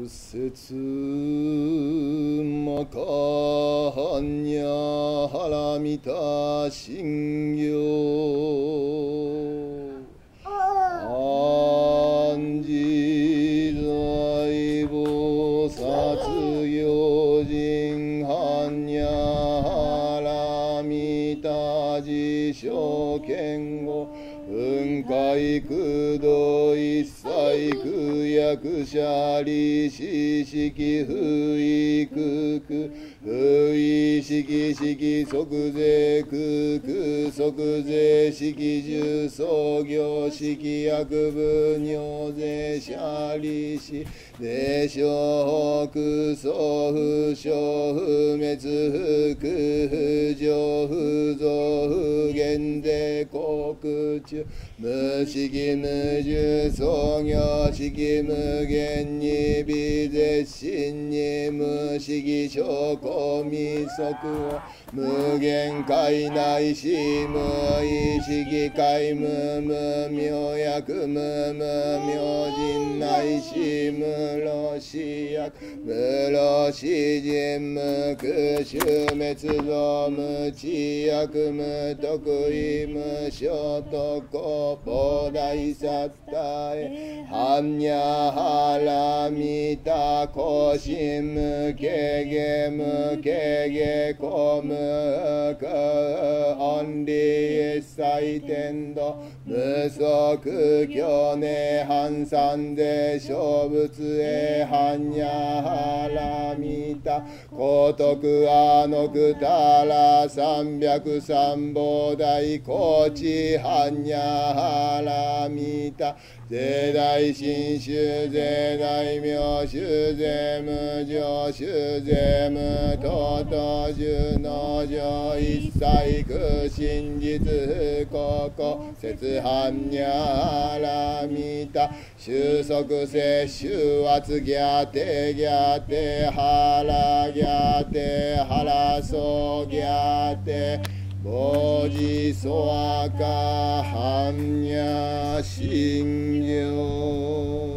不節まかはんにゃはらみた信行安自在菩薩行人はんにゃはらみた自称見語雲海空洞一切空役者利子式不意空空不意式式即税空空即税式重創業式薬部尿税者利子税小空想不傷不滅不空不上不増不減税国中無式無重創業式無限に微絶心に無式証拠未足を無限界内し無意識界無無明薬無無明人内し無老死薬無老死人無空襲滅造無知薬無得意無所得菩提サッタエ般若波羅蜜多古心無形下無形下古無空オンリー一切天道無足虚寧半三世小仏へ般若波羅蜜多高徳阿のくたら三百三菩提高知般若波羅蜜多税大真宗税大名宗税無常宗税無等々寿の上一切空真実不空故説般若波羅蜜多収束性収圧逆定逆定腹逆定腹そう逆定菩提ソワカ般若心経